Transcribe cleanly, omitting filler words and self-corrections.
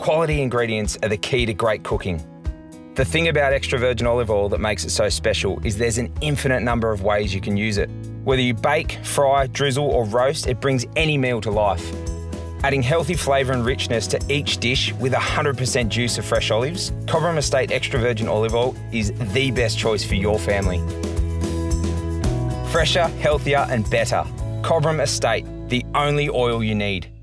Quality ingredients are the key to great cooking. The thing about extra virgin olive oil that makes it so special is there's an infinite number of ways you can use it. Whether you bake, fry, drizzle or roast, it brings any meal to life. Adding healthy flavour and richness to each dish with 100% juice of fresh olives, Cobram Estate Extra Virgin Olive Oil is the best choice for your family. Fresher, healthier and better. Cobram Estate, the only oil you need.